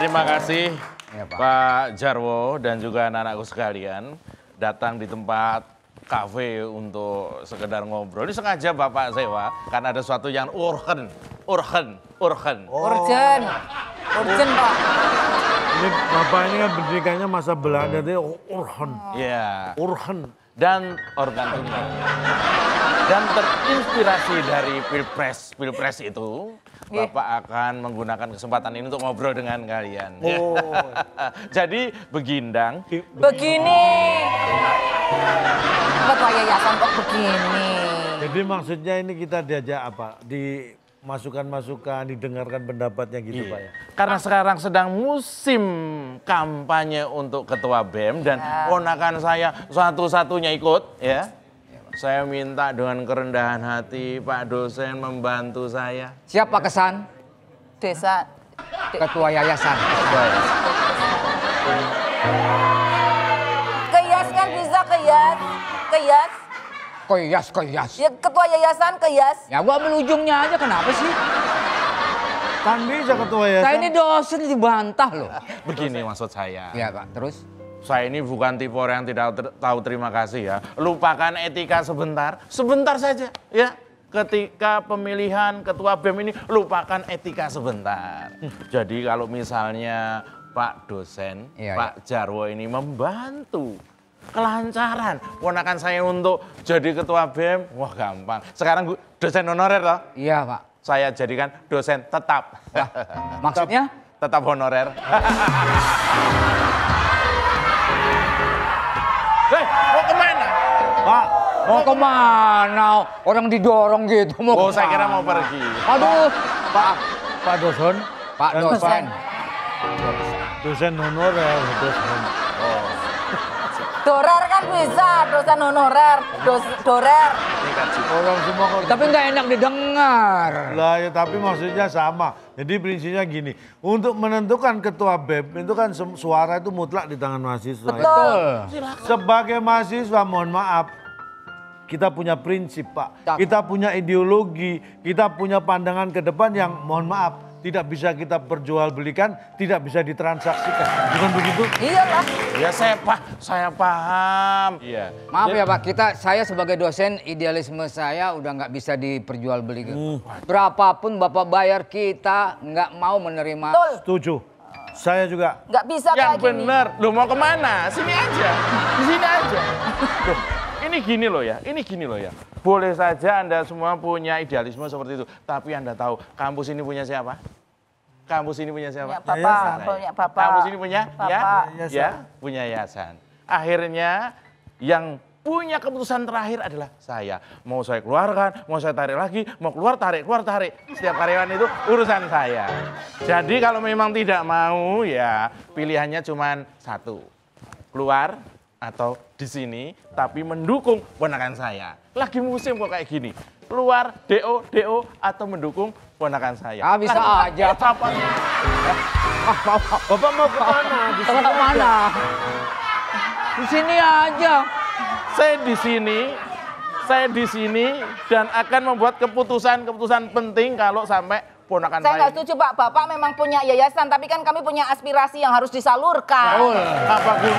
terima kasih Ya, Pak Jarwo dan juga anak-anakku sekalian datang di tempat kafe untuk sekedar ngobrol. Ini sengaja Bapak sewa karena ada sesuatu yang urgen. Urgen, Pak. Ini Bapak ini kan pendidikannya masa Belanda, dia urgen. Iya. Urgen. Dan organ tunggal. Dan terinspirasi dari Pilpres itu, Bapak akan menggunakan kesempatan ini untuk ngobrol dengan kalian. Oh. Jadi begindang. Begini. Ketua yayasan kok begini. Jadi maksudnya ini kita diajak apa? Masukan-masukan, didengarkan pendapatnya gitu Pak ya. Karena sekarang sedang musim kampanye untuk Ketua BEM dan ponakan saya satu-satunya ikut ya. Saya minta dengan kerendahan hati Pak dosen membantu saya. Siapa Kesan? Desa. Ketua yayasan. Keyas kan bisa keyas. Keyas. Koyas. Ya ketua yayasan keyas. Ya gua ambil ujungnya aja, kenapa sih? Kan bisa ketua ya. Saya ini dosen dibantah loh. Begini maksud saya. Iya Pak, terus? Saya ini bukan tipe orang yang tidak tahu terima kasih ya. Lupakan etika sebentar saja ya. Ketika pemilihan ketua BEM ini lupakan etika sebentar. Jadi kalau misalnya Pak dosen, Pak Jarwo ini membantu kelancaran ponakan saya untuk jadi ketua BEM, wah gampang. Sekarang dosen honorer toh? Iya Pak. Saya jadikan dosen tetap. Wah, maksudnya? Tetap honorer. Hei, mau kemana? Pak, Mau kemana? Orang didorong gitu. Mau Oh, saya kira kemana? mau pergi. Aduh, Pak dosen. Pak Dan dosen. Dosen honorer, dosen. Dorer kan bisa, dosen honorer, dorer. Orang semua kalau Tapi nggak enak didengar. lah ya, tapi maksudnya sama. Jadi prinsipnya gini, untuk menentukan ketua BEM itu kan suara itu mutlak di tangan mahasiswa. Betul. Sebagai mahasiswa mohon maaf, kita punya prinsip Pak, kita punya ideologi, kita punya pandangan ke depan yang mohon maaf tidak bisa kita perjualbelikan, tidak bisa ditransaksikan. Bukan begitu? Iyalah. Ya saya paham. Iya. Maaf ya Pak, saya sebagai dosen idealisme saya udah nggak bisa diperjualbelikan. Berapapun Bapak bayar kita nggak mau menerima. Betul. Setuju. Saya juga. Nggak bisa Yang kayak gini. benar. Lu mau kemana? Sini aja. Di sini aja. Loh, ini gini loh ya. Boleh saja Anda semua punya idealisme seperti itu. Tapi Anda tahu kampus ini punya siapa? Kampus ini punya siapa? Punya Bapak, punya Bapak. Kampus ini punya? Bapak. Ya, punya yayasan. Akhirnya yang punya keputusan terakhir adalah saya. Mau saya keluarkan, mau saya tarik lagi, mau keluar tarik. Setiap karyawan itu urusan saya. Jadi kalau memang tidak mau ya pilihannya cuma satu. Keluar atau di sini tapi mendukung ponakan saya. Lagi musim kok kayak gini. Keluar DO atau mendukung ponakan saya. Ah bisa aja. Bapak Bapak mau ke mana? Kalau kemana? Di sini aja. Saya di sini dan akan membuat keputusan penting kalau sampai ponakan Saya nggak setuju Pak, Bapak memang punya yayasan, tapi kan kami punya aspirasi yang harus disalurkan. Apa Gun?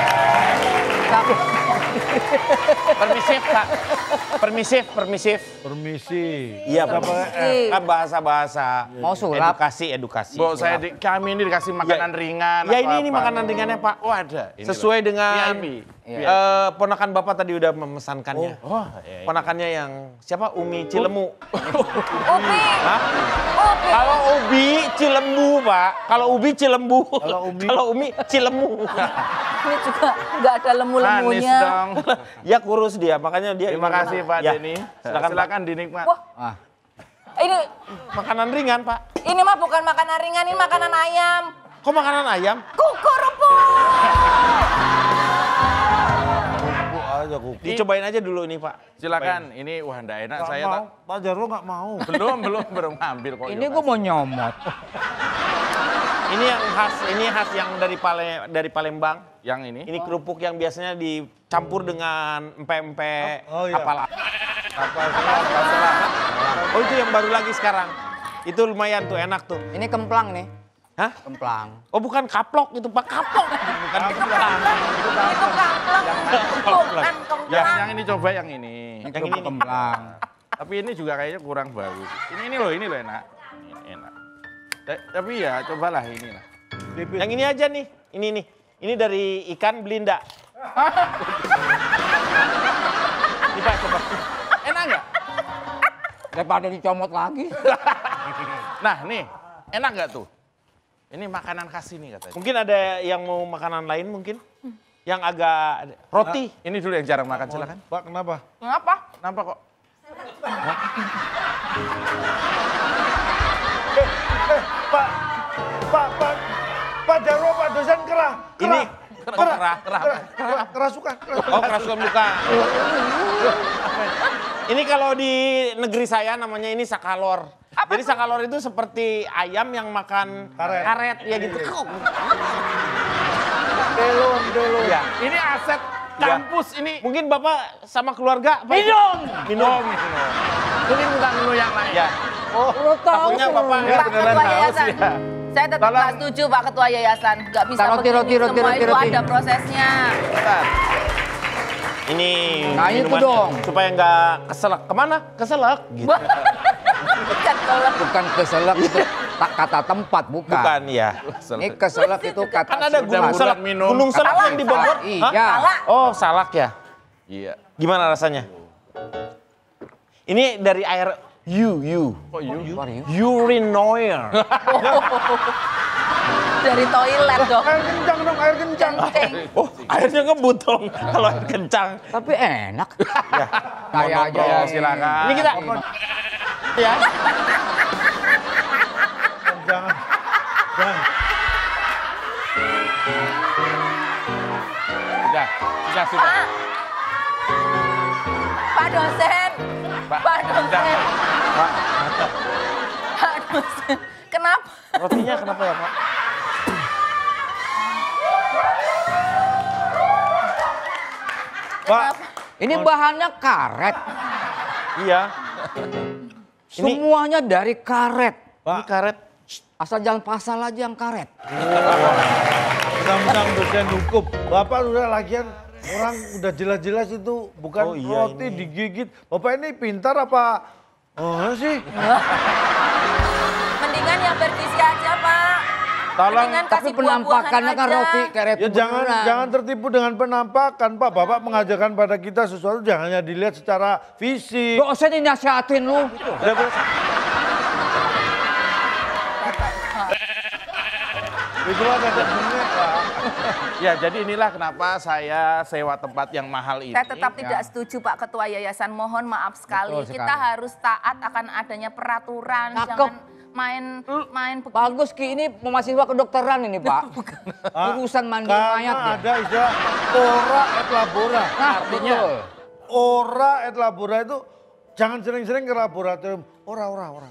Permisif Pak. Permisif. Permisi. Iya, Pak. Permisi. Kan bahasa-bahasa Mau sulap? edukasi. Bu, kami ini dikasih makanan ringan. Ya atau ini apa? makanan ringannya Pak. Oh ada. Ini Sesuai loh. dengan VIP. ponakan Bapak tadi udah memesankannya. Oh, iya. Ponakannya yang siapa? Umi Cilemu. Ubi. Hah? Ubi. Kalau Ubi Cilembu, Pak. Kalau Ubi Cilembu. Kalau Umi Cilemu. Ini juga nggak ada Manis lemu-lemunya. dong. Ya kurus dia, makanya dia. Terima kasih Pak Ya, Denny. Silakan. Silakan dinikmat. Wah, Ah, ini Makanan ringan, Pak. mah bukan makanan ringan, ini makanan ayam. Kok makanan ayam? Kukurupu. aja kuku. Dicobain aja dulu ini, Pak. Silakan. Ini wah enggak enak Nggak saya mau. tak. Pak Jarwo nggak mau. Belum ambil kok. ini gue mau nyomot. Ini khas yang dari Palembang. Yang ini. Ini kerupuk yang biasanya dicampur dengan empe-empe Oh, iya. kapal selam. Oh itu yang baru lagi sekarang. Itu lumayan tuh, enak tuh. Ini kemplang nih. Hah? Kemplang. Oh bukan kaplok itu Pak, kaplok. Bukan kemplang. Itu kampleng, bukan kemplang. Yang ini coba yang ini. Yang ini nih. Kemplang. Tapi ini juga kayaknya kurang bagus. Ini loh enak. Ini enak. Tapi ya cobalah ini lah. Yang ini aja nih, ini nih. Ini dari ikan belinda. Ini Pak, coba. Enak nggak? Daripada dicomot lagi. Nah nih, enak nggak tuh? Ini makanan khas ini katanya. Mungkin ada yang mau makanan lain mungkin? Yang agak roti. Ini dulu yang jarang makan, silakan. Pak, kenapa? Kenapa? Kenapa kok? Pak Jarwo, Pak dosen kerah. Ini Kerasukan. oh kerasukan muka. Ini kalau di negeri saya namanya ini sakalor. Jadi sakalor itu seperti ayam yang makan karet ya gitu. Delon. Ya. Ini aset kampus ini. Mungkin Bapak sama keluarga Pak, Minum. Ini bukan menu yang lain. Ya. Oh, lo tahu Takutnya sih. Bapak Pak beneran Ketua haus Yayasan. ya. Saya tetap Tolong. nggak setuju Pak Ketua Yayasan. Nggak bisa Roti, begini, roti, semua roti, itu roti. ada prosesnya. Bentar. Ini Nah, itu minuman dong. supaya nggak keselak. Kemana? Keselak. Gitu. Bukan kalau Bukan keselak itu tak kata tempat, bukan. Bukan ya. Ini keselak itu kata Kan ada gunung sebuah- selak, minum. gunung selak yang di Bogor. Iya. Hah? Oh salak ya. Iya. Gimana rasanya? Ini dari air Kok you? urinoir. dari toilet dong. Air kencang dong, air kencang. Kencing. Oh airnya ngebut dong kalau air kencang. Tapi enak. Ya. Kayak aja. Ya, silakan. Ini kita ya. Jangan. Sudah. Pak dosen. Pak dosen. Pak dosen. Kenapa? Rotinya kenapa ya Pak? Pak, Ini bahannya karet. Iya. Ini Semuanya dari karet. ini karet. Asal jangan pasal aja yang karet. mentang-mentang dosen hukum. Bapak udah lagian orang udah jelas-jelas itu bukan Oh, iya, roti ini. digigit. Bapak ini pintar apa? Oh sih. Mendingan yang bergizi aja Pak. Tolong, Mendingan Tapi kasih buah-buahan penampakannya kan aja. roti karet Ya jangan beneran. jangan tertipu dengan penampakan Pak. Bapak mengajarkan pada kita sesuatu jangan hanya dilihat secara fisik. Dosen ini nasihatin lu. Itu ada bener Pak. ya jadi inilah kenapa saya sewa tempat yang mahal ini. Saya tetap tidak setuju Pak Ketua Yayasan, mohon maaf sekali. Betul sekali. Kita harus taat akan adanya peraturan, Cakep. jangan main begitu. Bagus Ki, ini mahasiswa kedokteran ini Pak. Urusan mandi mayat Karena ya. ada istilah ora et labora. Nah, betul. Ora et labora itu jangan sering-sering ke laboratorium. Ora.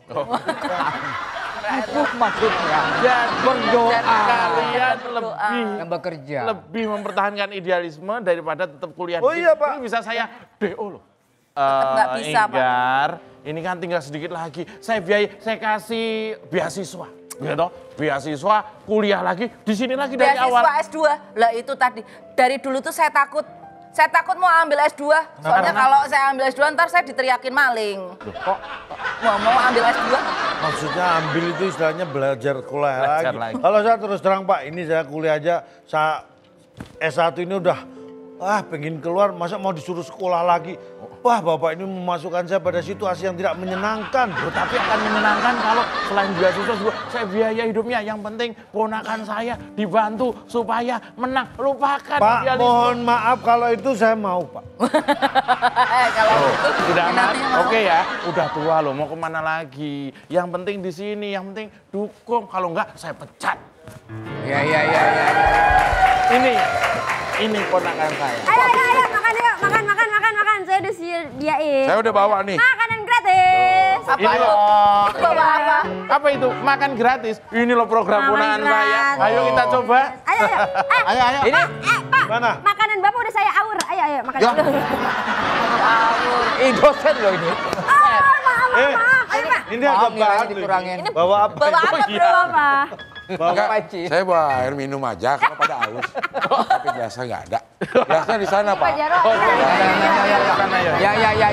Itu maksudnya. Jadi Berdoa. kalian Yang bekerja. lebih mempertahankan idealisme daripada tetap kuliah. Oh di iya, sini. Pak. Ini bisa saya DO loh. nggak bisa, Pak. Enggar, ini kan tinggal sedikit lagi. Saya kasih beasiswa. Gitu, beasiswa, kuliah lagi, di sini lagi dari awal. Beasiswa S2, lah itu tadi. Dari dulu tuh saya takut mau ambil S2. Soalnya kalau saya ambil S2 ntar saya diteriakin maling. Kok Mau ambil S2. Maksudnya ambil itu istilahnya belajar kuliah Belajar lagi. lagi. Kalau saya terus terang Pak, ini saya kuliah aja, saya S1 ini udah, pengen keluar, masa mau disuruh sekolah lagi. Wah Bapak ini memasukkan saya pada situasi yang tidak menyenangkan. Tapi akan menyenangkan kalau selain beasiswa juga saya biaya hidupnya. Yang penting ponakan saya dibantu supaya menang. Lupakan Pak, idealisme. mohon maaf kalau itu saya mau Pak. Kalau itu Udah aman, nanti mau. oke ya. Udah tua loh, mau kemana lagi? Yang penting di sini, yang penting dukung. Kalau enggak, saya pecat. Ya. Ini ponakan saya. Ayo, makan yuk. Makan. Saya udah sediain. Saya udah bawa nih. Makanan gratis. Apa Ini itu? loh. Itu bawa apa? Apa itu? Makan gratis. Ini loh program Makan ponakan saya. gratis. Ayo kita coba. Ayo. Ayo. Ini Pak. Mana? Makanan Bapak udah saya aur. Ayo, makan Ya. dulu. dosen loh ini. Maaf. Ayo, Pak. Ini ada Maaf nih, bahan dikurangin. loh. Bawa apa? Bawa apa, Iya. Bro? Apa? Enggak, Panci. saya bawa air minum aja kalau pada haus. Tapi biasa nggak ada. Biasa di sana, Pak. Ya.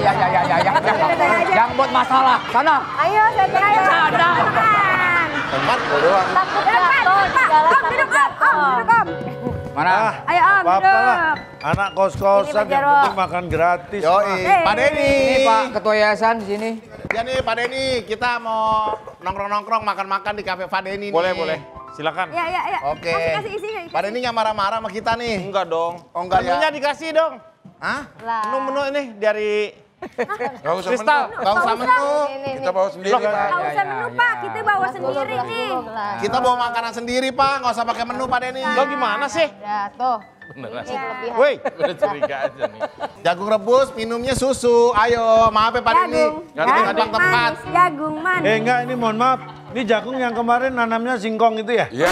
Yang buat masalah. Sana. Ayo, saya tengah. Sana. Tempat doang. Takut jatuh di jalan Om. Mana? Ayo Om, Apa lah, duduk. anak kos-kosan Ini, Pak yang Jarwo. penting makan gratis. Yoi, Pak Denny. Ini Pak Ketua Yayasan di sini. Ya nih Pak Denny, kita mau nongkrong-nongkrong makan-makan di kafe Pak Denny nih. Boleh. Silakan. Ya. Oke. Kasih isi. Pak Denny nggak marah-marah sama kita nih. Enggak dong. Oh, enggak ya? Menunya dikasih dong. Hah? Menu ini dari Nggak usah Kristal. menu. Gak usah menu. Kita bawa sendiri, Pak. Nggak usah menu Pak, kita bawa sendiri nih. Kita bawa makanan sendiri Pak, nggak usah pakai menu Pak Denny. Lo gimana sih? Ya tuh. Beneran. Woi, Udah curiga aja nih. Jagung rebus, minumnya susu. Ayo, maaf ya Pak Denny. Jagung. Nggak tempat. Jagung manis. Enggak, ini mohon maaf. Ini jagung yang kemarin nanamnya singkong itu ya? Iya.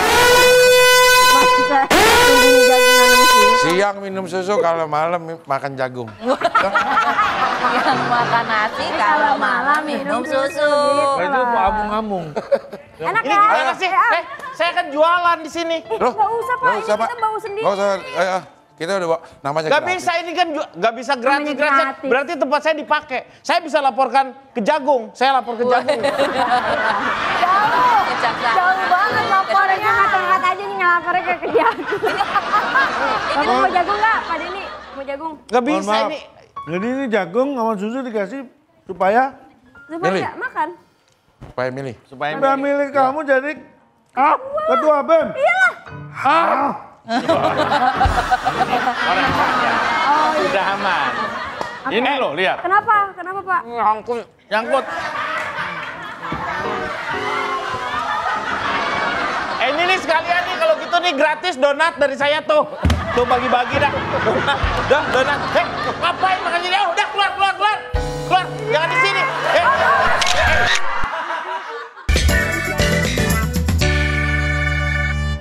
Siang minum susu, kalau malam makan jagung. Yang makan nasi kalau malam minum susu. Nah, itu amung-amung. Enak ini ya? gimana sih? Saya kan jualan di sini. Loh, Nggak usah Pak, nggak ini usah, Pak. kita bawa sendiri. Nggak usah, kita udah bawa, namanya Gak gratis. bisa ini kan gak bisa gratis. Namanya gratis. Berarti tempat saya dipakai. Saya bisa laporkan ke Jagung. Saya lapor ke Jagung. Jauh banget laporannya, ngata-ngata aja nih ngelapornya ke jagung. Bapak mau jagung nggak, Pak Denny? Mau jagung? Gak Mohon bisa maaf. ini. Jadi ini jagung sama susu dikasih supaya Supaya makan. Supaya milih. Supaya udah milik kamu jadi ketua BEM. orang kaya. Udah aman. Ini loh, lihat. Kenapa? Kenapa Pak? Nyangkut. Ini nih sekalian nih kalau gitu nih gratis donat dari saya tuh. Tuh bagi-bagi dah. Donat. Donat. Hei, ngapain makan jadi? Udah keluar. Keluar. Jangan di sini.